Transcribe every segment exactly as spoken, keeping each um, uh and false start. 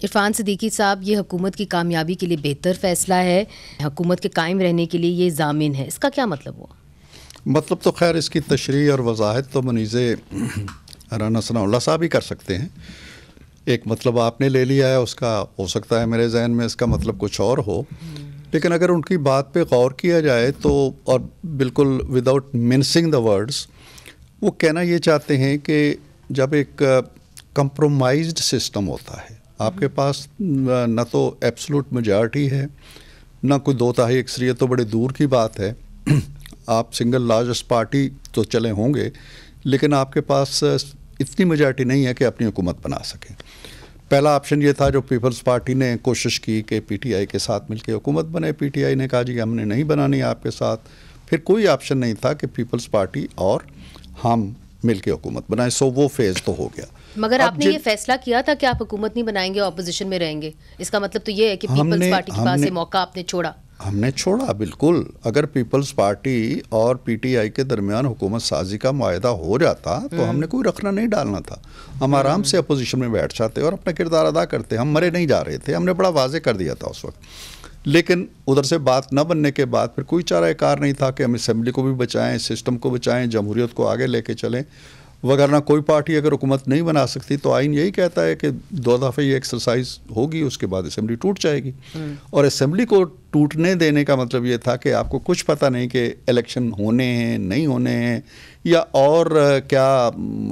عرفان صدیقی صاحب، یہ حکومت کی کامیابی کے لیے بہتر فیصلہ ہے، حکومت کے قائم رہنے کے لیے یہ ضامن ہے، اس کا کیا مطلب ہوا؟ مطلب تو خیر اس کی تشریح اور وضاحت تو منیزے رانا ثناء اللہ صاحب ہی کر سکتے ہیں. ایک مطلب آپ نے لے لیا ہے، اس کا ہو سکتا ہے میرے ذہن میں اس کا مطلب کچھ اور ہو، لیکن اگر ان کی بات پہ غور کیا جائے تو، اور بالکل وداؤٹ منسنگ دا ورڈز، وہ کہنا یہ چاہتے ہیں کہ جب ایک کمپرومائزڈ سسٹم ہوتا ہے، آپ کے پاس نہ تو ایبسلوٹ میجارٹی ہے، نہ کوئی دو تہائی اکثریت، تو بڑے دور کی بات ہے. آپ سنگل لارجسٹ پارٹی تو چلے ہوں گے، لیکن آپ کے پاس اتنی میجارٹی نہیں ہے کہ اپنی حکومت بنا سکیں. پہلا آپشن یہ تھا جو پیپلز پارٹی نے کوشش کی کہ پی ٹی آئی کے ساتھ مل کے حکومت بنے. پی ٹی آئی نے کہا جی ہم نے نہیں بنانی آپ کے ساتھ. پھر کوئی آپشن نہیں تھا کہ پیپلز پارٹی اور ہم مل کے حکومت بنائیں. سو وہ فیز تو ہو گیا. مگر آپ نے یہ فیصلہ کیا تھا کہ آپ حکومت نہیں بنائیں گے، اپوزیشن میں رہیں گے. اس کا مطلب تو یہ ہے کہ پیپلز پارٹی کے پاس یہ موقع آپ نے چھوڑا. ہم نے چھوڑا بالکل. اگر پیپلز پارٹی اور پی ٹی آئی کے درمیان حکومت سازی کا معاہدہ ہو جاتا تو ہم نے کوئی رکھنا نہیں ڈالنا تھا. ہم آرام سے اپوزیشن میں بیٹھ جاتے اور اپنا کردار ادا کرتے. ہم مرے نہیں جا رہے تھے، ہم نے بڑا واضح کر دیا تھا اس وقت. لیکن ادھر سے بات نہ بننے کے بعد پھر کوئی چارہ کار نہیں تھا کہ ہم اسمبلی کو بھی بچائیں، سسٹم کو بچائیں، جمہوریت کو آگے لے کے چلیں. وگرنہ کوئی پارٹی اگر حکومت نہیں بنا سکتی تو آئین یہی کہتا ہے کہ دو دفعہ یہ ایکسرسائز ہوگی، اس کے بعد اسمبلی ٹوٹ جائے گی. اور اسمبلی کو ٹوٹنے دینے کا مطلب یہ تھا کہ آپ کو کچھ پتہ نہیں کہ الیکشن ہونے ہیں نہیں ہونے ہیں، یا اور کیا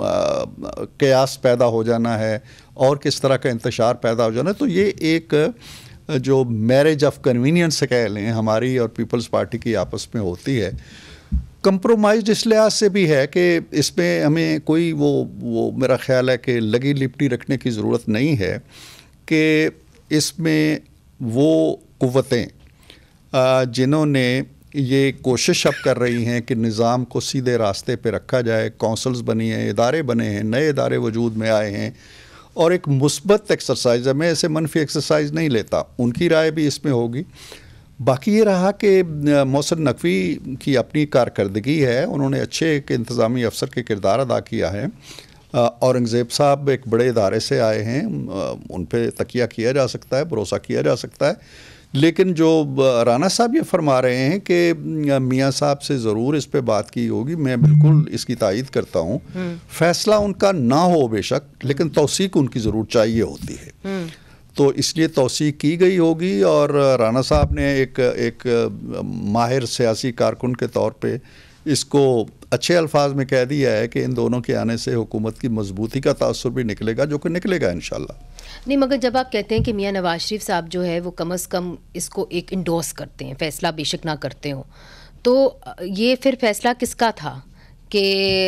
قیاس پیدا ہو جانا ہے، اور کس طرح کا انتشار پیدا ہو جانا ہے. تو یہ ایک جو میرج آف کنوینئنس کہہ لیں ہماری اور پیپلز پارٹی کی آپس میں ہوتی ہے. کمپرومائزڈ اس لحاظ سے بھی ہے کہ اس میں ہمیں کوئی وہ وہ میرا خیال ہے کہ لگی لپٹی رکھنے کی ضرورت نہیں ہے کہ اس میں وہ قوتیں جنہوں نے یہ کوشش اب کر رہی ہیں کہ نظام کو سیدھے راستے پہ رکھا جائے، کونسلز بنی ہیں، ادارے بنے ہیں، نئے ادارے وجود میں آئے ہیں، اور ایک مثبت ایکسرسائز ہے. میں ایسے منفی ایکسرسائز نہیں لیتا، ان کی رائے بھی اس میں ہوگی. باقی یہ رہا کہ محسن نقوی کی اپنی کارکردگی ہے، انہوں نے اچھے ایک انتظامی افسر کے کردار ادا کیا ہے. اورنگزیب صاحب ایک بڑے ادارے سے آئے ہیں، ان پہ تکیہ کیا جا سکتا ہے، بھروسہ کیا جا سکتا ہے. لیکن جو رانا صاحب یہ فرما رہے ہیں کہ میاں صاحب سے ضرور اس پہ بات کی ہوگی، میں بالکل اس کی تائید کرتا ہوں. فیصلہ ان کا نہ ہو بے شک، لیکن توثیق ان کی ضرور چاہیے ہوتی ہے. تو اس لیے توثیق کی گئی ہوگی، اور رانا صاحب نے ایک ایک ماہر سیاسی کارکن کے طور پہ اس کو اچھے الفاظ میں کہہ دیا ہے کہ ان دونوں کے آنے سے حکومت کی مضبوطی کا تاثر بھی نکلے گا، جو کہ نکلے گا انشاءاللہ. نہیں، مگر جب آپ کہتے ہیں کہ میاں نواز شریف صاحب جو ہے وہ کم از کم اس کو ایک انڈورس کرتے ہیں، فیصلہ بے شک نہ کرتے ہوں، تو یہ پھر فیصلہ کس کا تھا کہ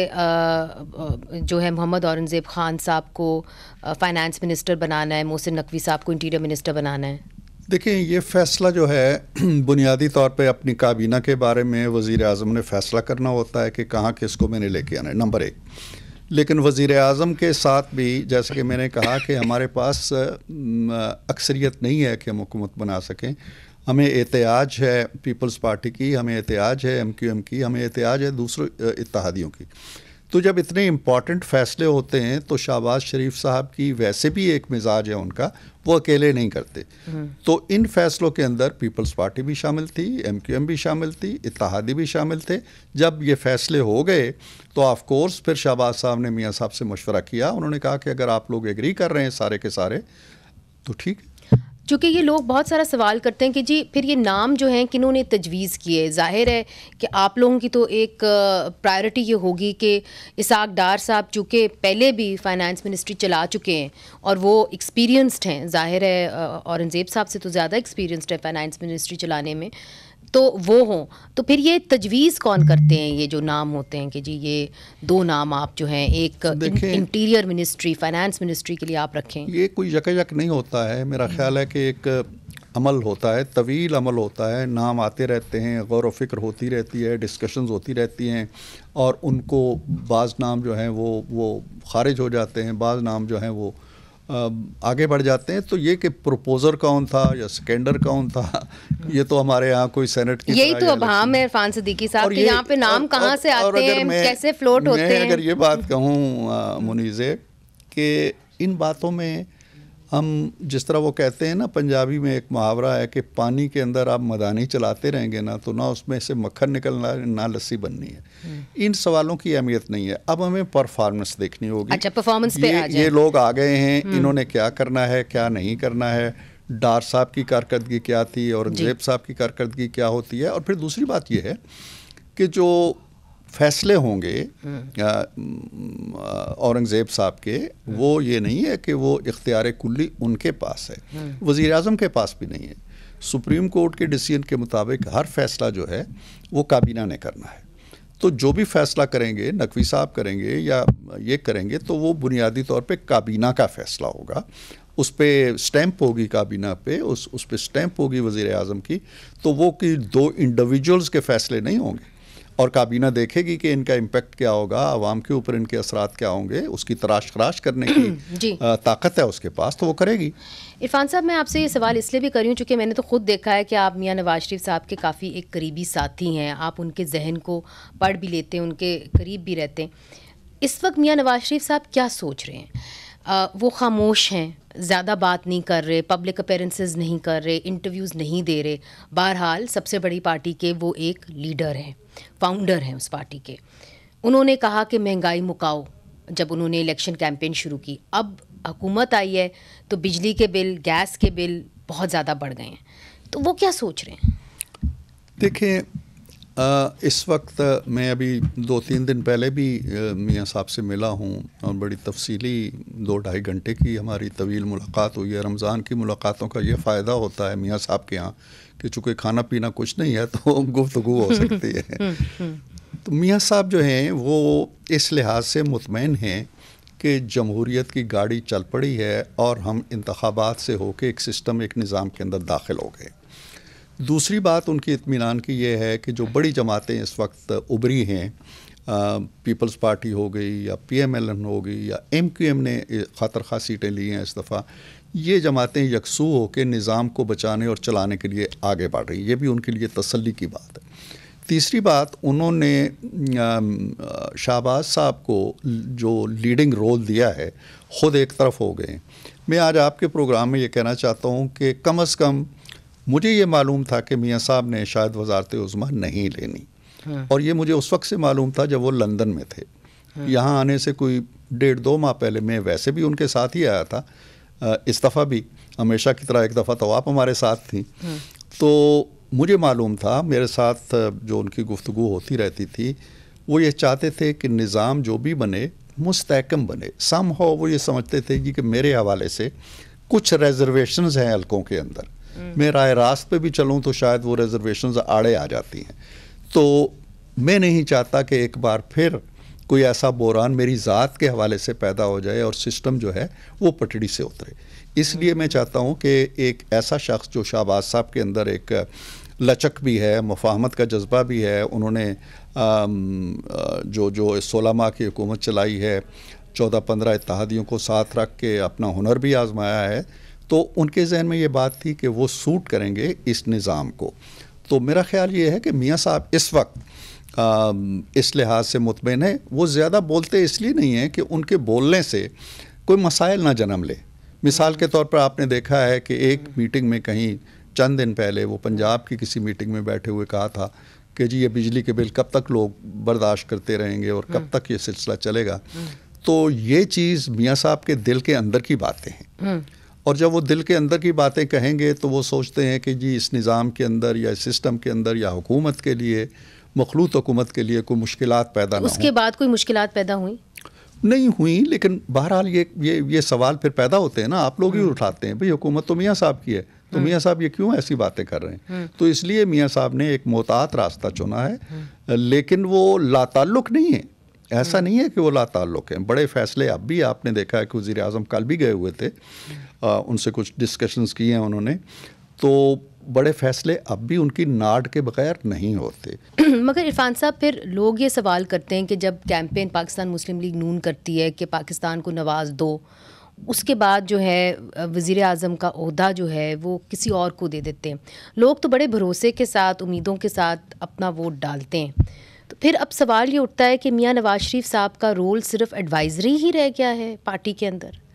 جو ہے محمد اورنگزیب خان صاحب کو فائنانس منسٹر بنانا ہے، محسن نقوی صاحب کو انٹیریئر منسٹر بنانا ہے؟ دیکھیں، یہ فیصلہ جو ہے بنیادی طور پہ اپنی کابینہ کے بارے میں وزیر اعظم نے فیصلہ کرنا ہوتا ہے کہ کہاں کس کو میں نے لے کے آنا ہے، نمبر ایک. لیکن وزیر اعظم کے ساتھ بھی جیسے کہ میں نے کہا کہ ہمارے پاس اکثریت نہیں ہے کہ ہم حکومت بنا سکیں. ہمیں احتیاج ہے پیپلز پارٹی کی، ہمیں احتیاج ہے ایم کیو ایم کی، ہمیں احتیاج ہے دوسرے اتحادیوں کی. تو جب اتنے امپورٹنٹ فیصلے ہوتے ہیں تو شہباز شریف صاحب کی ویسے بھی ایک مزاج ہے ان کا، وہ اکیلے نہیں کرتے. تو ان فیصلوں کے اندر پیپلز پارٹی بھی شامل تھی، ایم کیو ایم بھی شامل تھی، اتحادی بھی شامل تھے. جب یہ فیصلے ہو گئے تو آف کورس پھر شہباز صاحب نے میاں صاحب سے مشورہ کیا. انہوں نے کہا کہ اگر آپ لوگ ایگری کر رہے ہیں سارے کے سارے تو ٹھیک. چونکہ یہ لوگ بہت سارا سوال کرتے ہیں کہ جی پھر یہ نام جو ہیں کنہوں نے تجویز کیے. ظاہر ہے کہ آپ لوگوں کی تو ایک پرائرٹی یہ ہوگی کہ اسحاق ڈار صاحب چونکہ پہلے بھی فائنانس منسٹری چلا چکے ہیں اور وہ ایکسپیرینسڈ ہیں، ظاہر ہے اورنگزیب صاحب سے تو زیادہ ایکسپیرینسڈ ہے فائنانس منسٹری چلانے میں، تو وہ ہوں. تو پھر یہ تجویز کون کرتے ہیں، یہ جو نام ہوتے ہیں کہ جی یہ دو نام آپ جو ہیں ایک انٹیریئر منسٹری فائنانس منسٹری کے لیے آپ رکھیں؟ یہ کوئی یک یک نہیں ہوتا ہے. میرا خیال ہے کہ ایک عمل ہوتا ہے، طویل عمل ہوتا ہے. نام آتے رہتے ہیں، غور و فکر ہوتی رہتی ہے، ڈسکشنز ہوتی رہتی ہیں، اور ان کو بعض نام جو ہیں وہ وہ خارج ہو جاتے ہیں، بعض نام جو ہیں وہ آگے بڑھ جاتے ہیں. تو یہ کہ پروپوزر کون تھا یا سیکنڈر کون تھا، یہ تو ہمارے یہاں کوئی سینٹ کی یہی تو ابہام ہے عرفان صدیقی صاحب کہ یہاں پہ نام کہاں سے آتے ہیں، کیسے فلوٹ ہوتے ہیں. میں اگر یہ بات کہوں منیزے کہ ان باتوں میں ہم جس طرح وہ کہتے ہیں نا پنجابی میں ایک محاورہ ہے کہ پانی کے اندر آپ مدانی چلاتے رہیں گے نا تو نہ اس میں سے مکھن نکلنا ہے نہ لسی بننی ہے. ان سوالوں کی اہمیت نہیں ہے, اب ہمیں پرفارمنس دیکھنی ہوگی. اچھا پرفارمنس پہ آ جائیں. یہ لوگ آ گئے ہیں, انہوں نے کیا کرنا ہے کیا نہیں کرنا ہے, ڈار صاحب کی کارکردگی کیا تھی, اورنگزیب صاحب کی کارکردگی کیا ہوتی ہے. اور پھر دوسری بات یہ ہے کہ جو فیصلے ہوں گے اورنگزیب صاحب کے, وہ یہ نہیں ہے کہ وہ اختیار کلی ان کے پاس ہے, وزیر اعظم کے پاس بھی نہیں ہے. سپریم کورٹ کے ڈیسیژن کے مطابق ہر فیصلہ جو ہے وہ کابینہ نے کرنا ہے. تو جو بھی فیصلہ کریں گے, نقوی صاحب کریں گے یا یہ کریں گے, تو وہ بنیادی طور پہ کابینہ کا فیصلہ ہوگا. اس پہ سٹیمپ ہوگی کابینہ پہ, اس اس پہ سٹیمپ ہوگی وزیر اعظم کی. تو وہ کہ دو انڈیویجولز کے فیصلے نہیں ہوں گے, اور کابینہ دیکھے گی کہ ان کا امپیکٹ کیا ہوگا, عوام کے اوپر ان کے اثرات کیا ہوں گے, اس کی تراش خراش کرنے کی جی. طاقت ہے اس کے پاس, تو وہ کرے گی. عرفان صاحب میں آپ سے یہ سوال اس لیے بھی کر رہی ہوں چونکہ میں نے تو خود دیکھا ہے کہ آپ میاں نواز شریف صاحب کے کافی ایک قریبی ساتھی ہیں, آپ ان کے ذہن کو پڑھ بھی لیتے ہیں, ان کے قریب بھی رہتے ہیں. اس وقت میاں نواز شریف صاحب کیا سوچ رہے ہیں؟ آ, وہ خاموش ہیں, زیادہ بات نہیں کر رہے, پبلک اپیرنسز نہیں کر رہے, انٹرویوز نہیں دے رہے. بہرحال سب سے بڑی پارٹی کے وہ ایک لیڈر ہیں, فاؤنڈر ہیں اس پارٹی کے. انہوں نے کہا کہ مہنگائی مکاؤ جب انہوں نے الیکشن کیمپین شروع کی. اب حکومت آئی ہے تو بجلی کے بل, گیس کے بل بہت زیادہ بڑھ گئے ہیں. تو وہ کیا سوچ رہے ہیں؟ دیکھیں, اس وقت میں ابھی دو تین دن پہلے بھی میاں صاحب سے ملا ہوں, اور بڑی تفصیلی دو ڈھائی گھنٹے کی ہماری طویل ملاقات ہوئی ہے. رمضان کی ملاقاتوں کا یہ فائدہ ہوتا ہے میاں صاحب کے یہاں کہ چونکہ کھانا پینا کچھ نہیں ہے تو گفتگو ہو سکتی ہے. تو میاں صاحب جو ہیں وہ اس لحاظ سے مطمئن ہیں کہ جمہوریت کی گاڑی چل پڑی ہے, اور ہم انتخابات سے ہو کے ایک سسٹم, ایک نظام کے اندر داخل ہو گئے. دوسری بات ان کی اطمینان کی یہ ہے کہ جو بڑی جماعتیں اس وقت ابھری ہیں, پیپلز پارٹی ہو گئی یا پی ایم ایل این ہو گئی یا ایم کیو ایم نے خاطر خواہ سیٹیں لی ہیں اس دفعہ, یہ جماعتیں یکسو ہو کے نظام کو بچانے اور چلانے کے لیے آگے بڑھ رہی. یہ بھی ان کے لیے تسلی کی بات ہے. تیسری بات, انہوں نے شہباز صاحب کو جو لیڈنگ رول دیا ہے خود ایک طرف ہو گئے. میں آج آپ کے پروگرام میں یہ کہنا چاہتا ہوں کہ کم از کم مجھے یہ معلوم تھا کہ میاں صاحب نے شاید وزارت عظمیٰ نہیں لینی, اور یہ مجھے اس وقت سے معلوم تھا جب وہ لندن میں تھے. یہاں آنے سے کوئی ڈیڑھ دو ماہ پہلے میں ویسے بھی ان کے ساتھ ہی آیا تھا, اس دفعہ بھی ہمیشہ کی طرح ایک دفعہ تو آپ ہمارے ساتھ تھیں. تو مجھے معلوم تھا, میرے ساتھ جو ان کی گفتگو ہوتی رہتی تھی, وہ یہ چاہتے تھے کہ نظام جو بھی بنے مستحکم بنے. سم ہو وہ یہ سمجھتے تھے جی کہ میرے حوالے سے کچھ ریزرویشنز ہیں حلقوں کے اندر, میں رائے راست پہ بھی چلوں تو شاید وہ ریزرویشنز آڑے آ جاتی ہیں. تو میں نہیں چاہتا کہ ایک بار پھر کوئی ایسا بحران میری ذات کے حوالے سے پیدا ہو جائے اور سسٹم جو ہے وہ پٹڑی سے اترے. اس لیے میں چاہتا ہوں کہ ایک ایسا شخص جو شہباز صاحب کے اندر ایک لچک بھی ہے, مفاہمت کا جذبہ بھی ہے, انہوں نے جو جو سولہ ماہ کی حکومت چلائی ہے, چودہ پندرہ اتحادیوں کو ساتھ رکھ کے اپنا ہنر بھی آزمایا ہے, تو ان کے ذہن میں یہ بات تھی کہ وہ سوٹ کریں گے اس نظام کو. تو میرا خیال یہ ہے کہ میاں صاحب اس وقت آ, اس لحاظ سے مطمئن ہے. وہ زیادہ بولتے اس لیے نہیں ہیں کہ ان کے بولنے سے کوئی مسائل نہ جنم لے. مثال کے طور پر آپ نے دیکھا ہے کہ ایک میٹنگ میں کہیں چند دن پہلے وہ پنجاب کی کسی میٹنگ میں بیٹھے ہوئے کہا تھا کہ جی یہ بجلی کے بل کب تک لوگ برداشت کرتے رہیں گے اور کب تک یہ سلسلہ چلے گا. تو یہ چیز میاں صاحب کے دل کے اندر کی باتیں ہیں, اور جب وہ دل کے اندر کی باتیں کہیں گے تو وہ سوچتے ہیں کہ جی اس نظام کے اندر یا اس سسٹم کے اندر یا حکومت کے لیے, مخلوط حکومت کے لیے کوئی مشکلات پیدا نہ ہوں. اس کے بعد کوئی مشکلات پیدا ہوئیں؟ نہیں ہوئیں, لیکن بہرحال یہ یہ یہ سوال پھر پیدا ہوتے ہیں نا, آپ لوگ ہی اٹھاتے ہیں, بھئی حکومت تو میاں صاحب کی ہے, تو میاں صاحب یہ کیوں ایسی باتیں کر رہے ہیں. تو اس لیے میاں صاحب نے ایک محتاط راستہ چنا ہے, لیکن وہ لا تعلق نہیں ہے. ایسا نہیں ہے کہ وہ لا تعلق ہیں. بڑے فیصلے اب بھی آپ نے دیکھا ہے کہ وزیر اعظم کل بھی گئے ہوئے تھے, ان سے کچھ ڈسکشنز کی ہیں انہوں نے, تو بڑے فیصلے اب بھی ان کی ناڈ کے بغیر نہیں ہوتے. مگر عرفان صاحب پھر لوگ یہ سوال کرتے ہیں کہ جب کیمپین پاکستان مسلم لیگ نون کرتی ہے کہ پاکستان کو نواز دو, اس کے بعد جو ہے وزیر اعظم کا عہدہ جو ہے وہ کسی اور کو دے دیتے ہیں. لوگ تو بڑے بھروسے کے ساتھ, امیدوں کے ساتھ اپنا ووٹ ڈالتے ہیں. تو پھر اب سوال یہ اٹھتا ہے کہ میاں نواز شریف صاحب کا رول صرف ایڈوائزری ہی رہ گیا ہے پارٹی کے اندر,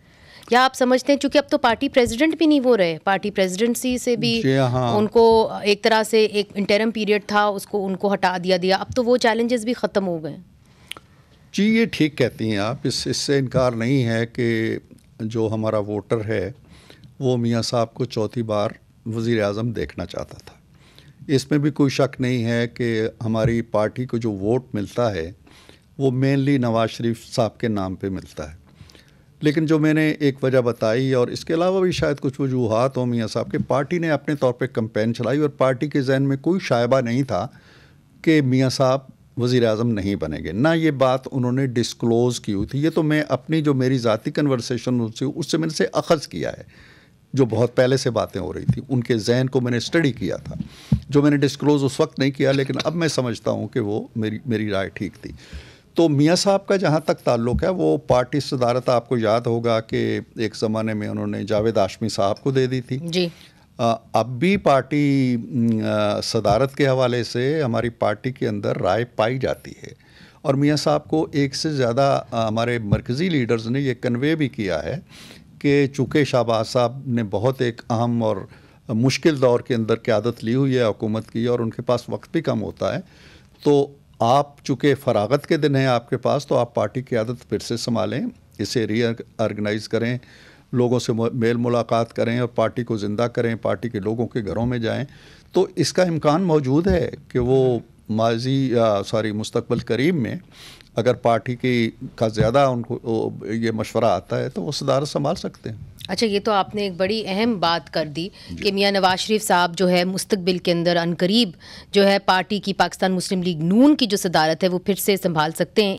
یا آپ سمجھتے ہیں چونکہ اب تو پارٹی پریزیڈنٹ بھی نہیں وہ رہے, پارٹی پریزیڈنسی سے بھی ان کو ایک طرح سے ایک انٹرم پیریڈ تھا اس کو ان کو ہٹا دیا دیا, اب تو وہ چیلنجز بھی ختم ہو گئے. جی یہ ٹھیک کہتی ہیں آپ, اس اس سے انکار نہیں ہے کہ جو ہمارا ووٹر ہے وہ میاں صاحب کو چوتھی بار وزیر اعظم دیکھنا چاہتا تھا. اس میں بھی کوئی شک نہیں ہے کہ ہماری پارٹی کو جو ووٹ ملتا ہے وہ مینلی نواز شریف صاحب کے نام پہ ملتا ہے. لیکن جو میں نے ایک وجہ بتائی اور اس کے علاوہ بھی شاید کچھ وجوہات ہوں میاں صاحب کے, پارٹی نے اپنے طور پہ کمپین چلائی اور پارٹی کے ذہن میں کوئی شائبہ نہیں تھا کہ میاں صاحب وزیر اعظم نہیں بنیں گے, نہ یہ بات انہوں نے ڈسکلوز کی ہوئی تھی. یہ تو میں اپنی جو میری ذاتی کنورسیشن اس سے اس سے میں نے سے اخذ کیا ہے, جو بہت پہلے سے باتیں ہو رہی تھیں ان کے ذہن کو میں نے اسٹڈی کیا تھا, جو میں نے ڈسکلوز اس وقت نہیں کیا, لیکن اب میں سمجھتا ہوں کہ وہ میری میری رائے ٹھیک تھی. تو میاں صاحب کا جہاں تک تعلق ہے وہ پارٹی صدارت آپ کو یاد ہوگا کہ ایک زمانے میں انہوں نے جاوید ہاشمی صاحب کو دے دی تھی. جی اب بھی پارٹی صدارت کے حوالے سے ہماری پارٹی کے اندر رائے پائی جاتی ہے, اور میاں صاحب کو ایک سے زیادہ ہمارے مرکزی لیڈرز نے یہ کنوے بھی کیا ہے کہ چونکہ شہباز صاحب نے بہت ایک اہم اور مشکل دور کے اندر قیادت لی ہوئی ہے حکومت کی اور ان کے پاس وقت بھی کم ہوتا ہے, تو آپ چونکہ فراغت کے دن ہیں آپ کے پاس, تو آپ پارٹی کی قیادت پھر سے سنبھالیں, اسے ری آرگنائز کریں, لوگوں سے میل ملاقات کریں اور پارٹی کو زندہ کریں, پارٹی کے لوگوں کے گھروں میں جائیں. تو اس کا امکان موجود ہے کہ وہ ماضی سوری مستقبل قریب میں اگر پارٹی کی کا زیادہ ان کو یہ مشورہ آتا ہے تو وہ صدارت سنبھال سکتے ہیں. اچھا, یہ تو آپ نے ایک بڑی اہم بات کر دی کہ میاں نواز شریف صاحب جو ہے مستقبل کے اندر عنقریب جو ہے پارٹی کی پاکستان مسلم لیگ نون کی جو صدارت ہے وہ پھر سے سنبھال سکتے ہیں.